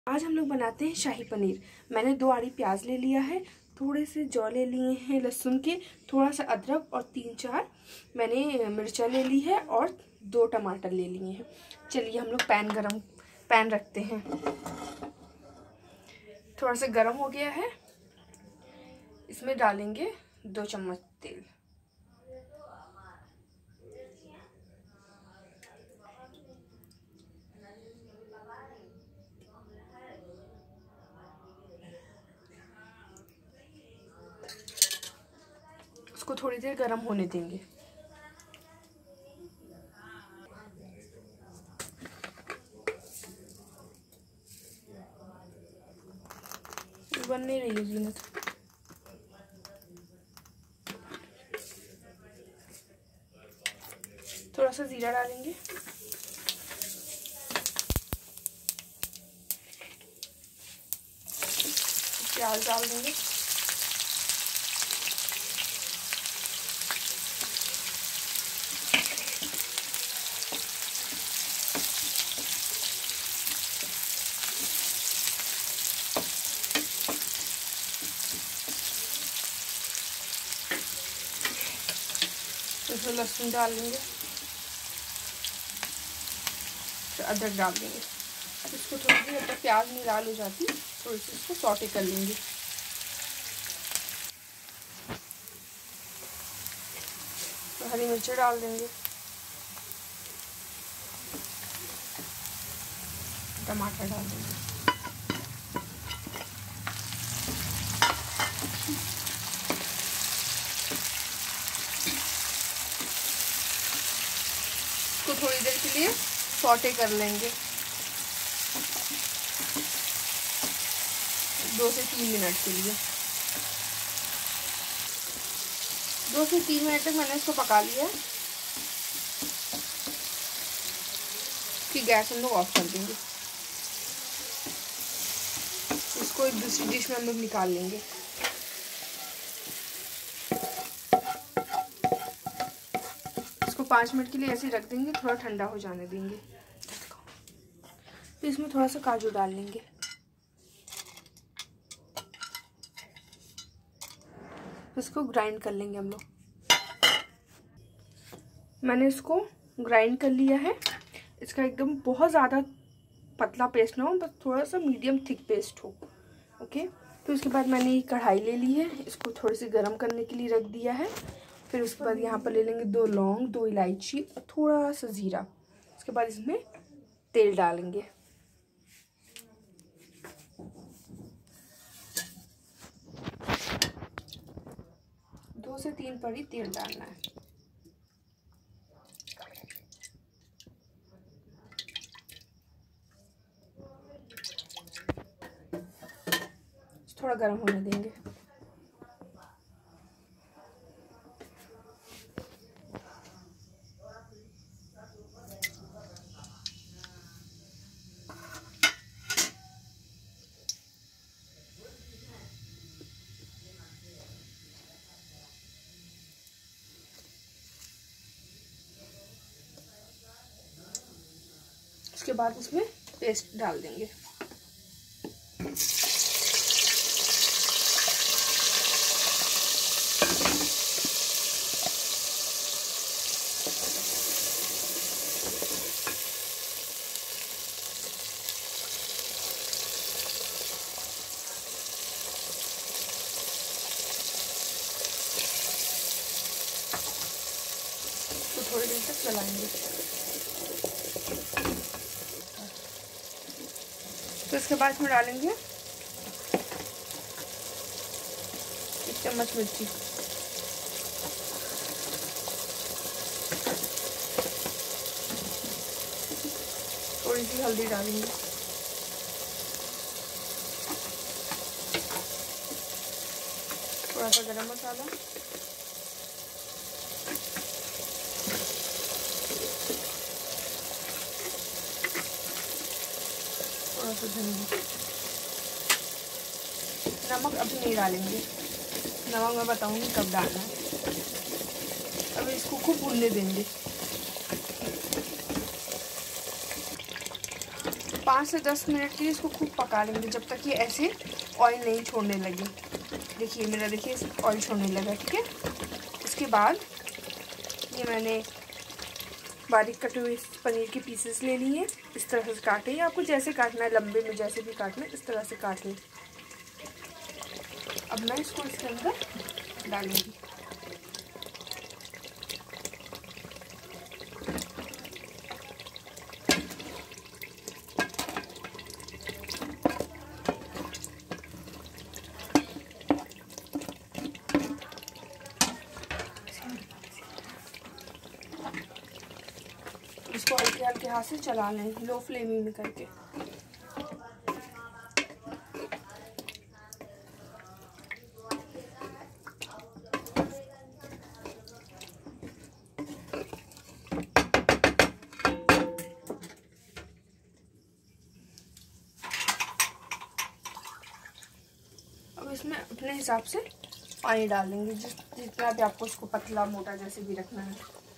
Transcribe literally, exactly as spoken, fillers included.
आज हम लोग बनाते हैं शाही पनीर। मैंने दो आड़ी प्याज ले लिया है, थोड़े से जौ ले लिए हैं लहसुन के, थोड़ा सा अदरक और तीन चार मैंने मिर्चा ले ली है और दो टमाटर ले लिए हैं। चलिए हम लोग पैन गरम पैन रखते हैं। थोड़ा सा गरम हो गया है, इसमें डालेंगे दो चम्मच तेल। उसको थोड़ी देर गरम होने देंगे। बन नहीं रही है जीनत। थोड़ा सा जीरा डालेंगे, प्याज डाल देंगे, इसमें लहसुन डाल देंगे, फिर अदरक डाल देंगे। इसको थोड़ी देर तक प्याज में लाल हो जाती थोड़ी सी इसको सौटे कर लेंगे। तो हरी मिर्ची डाल देंगे, टमाटर डाल देंगे, इसको थोड़ी देर के लिए सौटे कर लेंगे, दो से तीन मिनट के लिए। दो से तीन मिनट तक मैंने इसको पका लिया है। कि गैस हम लोग ऑफ कर देंगे। इसको एक दूसरी डिश में हम लोग निकाल लेंगे। इसको पाँच मिनट के लिए ऐसे रख देंगे, थोड़ा ठंडा हो जाने देंगे। तो इसमें थोड़ा सा काजू डाल लेंगे, इसको ग्राइंड कर लेंगे हम लोग। मैंने इसको ग्राइंड कर लिया है। इसका एकदम बहुत ज़्यादा पतला पेस्ट ना हो, बस थोड़ा सा मीडियम थिक पेस्ट हो। ओके, तो उसके बाद मैंने ये कढ़ाई ले ली है, इसको थोड़ी सी गर्म करने के लिए रख दिया है। फिर उसके बाद यहाँ पर ले लेंगे दो लौंग, दो इलायची और थोड़ा सा ज़ीरा। उसके बाद इसमें तेल डालेंगे। दो से तीन पड़ी तेल डालना है। थोड़ा गर्म होने देंगे। उसके बाद इसमें पेस्ट डाल देंगे। तो थोड़ी देर तक चलाएंगे। तो इसके बाद इसमें डालेंगे एक चम्मच मिर्ची, थोड़ी सी हल्दी डालेंगे, थोड़ा सा गरम मसाला, थोड़ा सा धनिया। नमक अभी नहीं डालेंगे, नमक मैं बताऊंगी कब डालना है। अभी इसको खूब भूनने देंगे। पाँच से दस मिनट के लिए इसको खूब पका लेंगे, जब तक ये ऐसे ऑयल नहीं छोड़ने लगे। देखिए मेरा, देखिए ऑयल छोड़ने लगा, ठीक है। इसके बाद ये मैंने बारीक कटे हुए पनीर के पीसेस ले लिए, इस तरह से काटे, या आपको जैसे काटना है, लंबे में जैसे भी काटना है इस तरह से काट लें। अब मैं इसको इसके अंदर डालूंगी। इसको हल्के हल्के हाथ से चला लें, लो फ्लेम में करके। अब इसमें अपने हिसाब से पानी डाल देंगे, जिस जितना भी आपको इसको पतला मोटा जैसे भी रखना है।